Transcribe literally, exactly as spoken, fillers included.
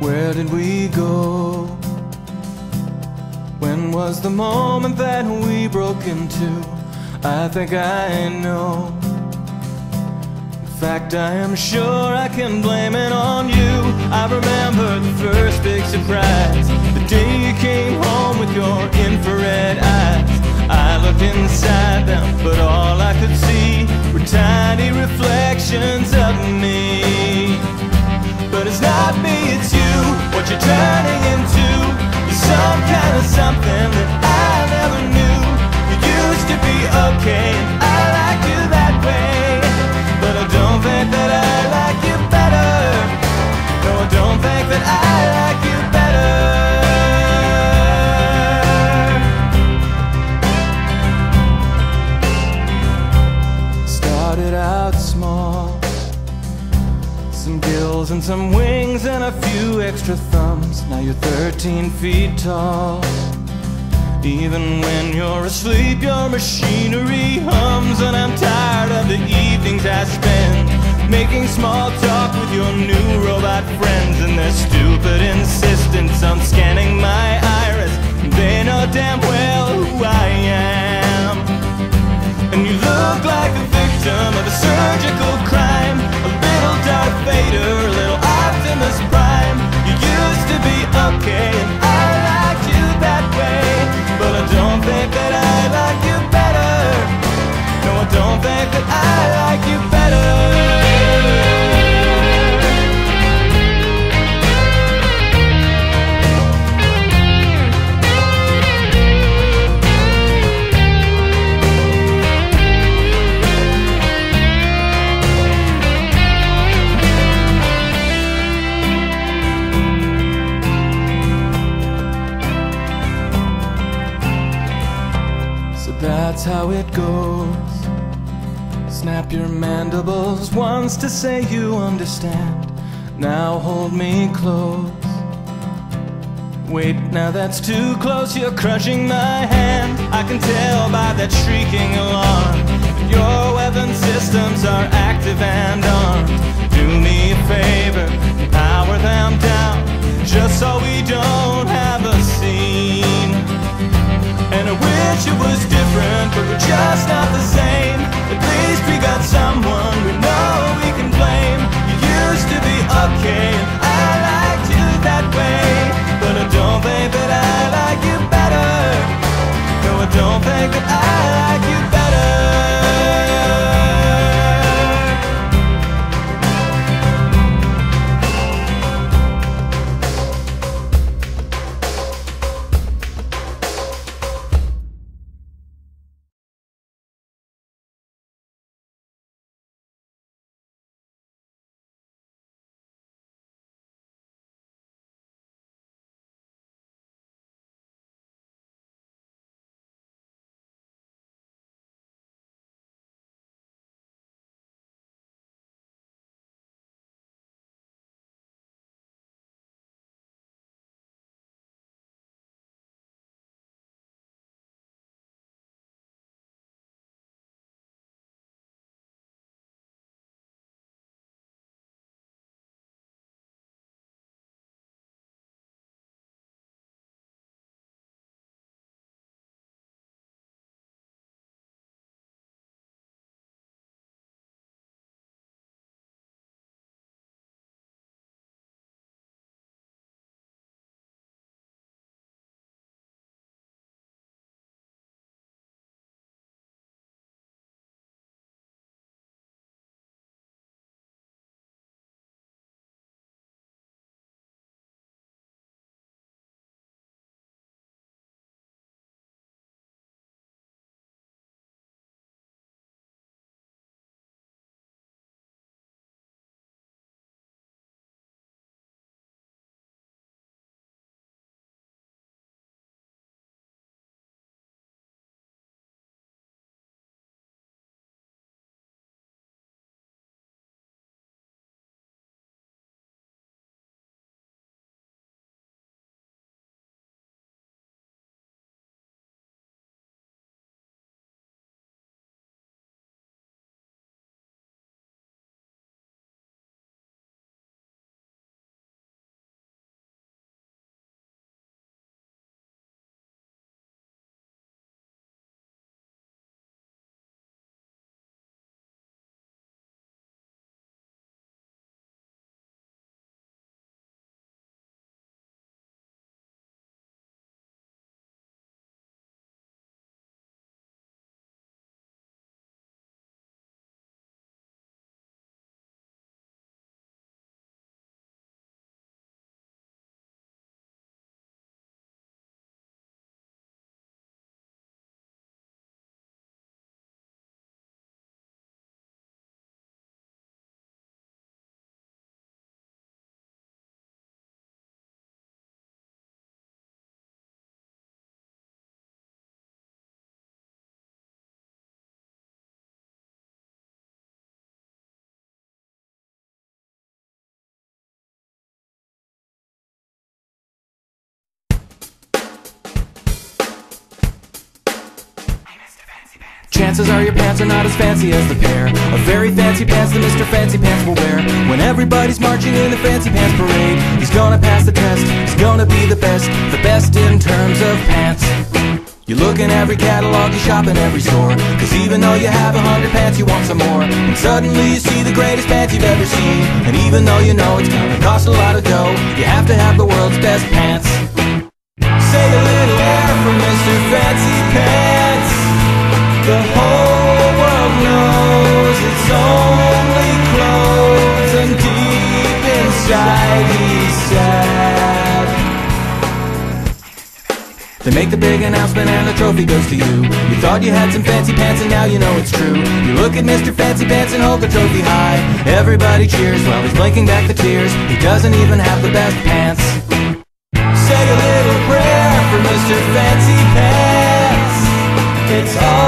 Where did we go? When was the moment that we broke into? I think I know. In fact, I am sure I can blame it on you. I remember the first big surprise, the day you came home with your infrared eyes. I looked inside them, but all I could see were tiny reflections of me. But it's not me, it's you, what you're turning into. You're some kind of something that I never knew. You used to be okay, and I liked you that way. But I don't think that I like you better. No, I don't think that I like you better. Started out small, some gills and some wings and a few extra thumbs. Now you're thirteen feet tall. Even when you're asleep, your machinery hums. And I'm tired of the evenings I spend making small talk with your new robot friends and their stupid insistence on scanning my iris. They know damn well who I am. And you look like a victim of a surgical crime, a little Darth Vader, a little Optimus Prime. You used to be okay, and I liked you that way. But I don't think that I like you better. No, I don't think that I like you better. That's how it goes. Snap your mandibles once to say you understand. Now hold me close. Wait, now that's too close, you're crushing my hand. I can tell by that shrieking alarm that your weapon systems are active and armed. Do me a favor, power them down, just so we don't have a scene. And I wish it was different, but we're just not the same. At least we got someone we know we can blame. You used to be okay, and I liked you that way. But I don't think that I like you better. No, I don't think that I like you Chances are your pants are not as fancy as the pair of very fancy pants that Mister Fancy Pants will wear. When everybody's marching in the Fancy Pants parade, he's gonna pass the test, he's gonna be the best, the best in terms of pants. You look in every catalog, you shop in every store, cause even though you have a hundred pants, you want some more. And suddenly you see the greatest pants you've ever seen, and even though you know it's gonna cost a lot of dough, you have to have the world's best pants. Say a little air for Mister Fancy Pants. The whole world knows it's only clothes, and deep inside he's sad. They make the big announcement and the trophy goes to you. You thought you had some fancy pants and now you know it's true. You look at Mister Fancy Pants and hold the trophy high. Everybody cheers while he's blinking back the tears. He doesn't even have the best pants. Say a little prayer for Mister Fancy Pants. It's all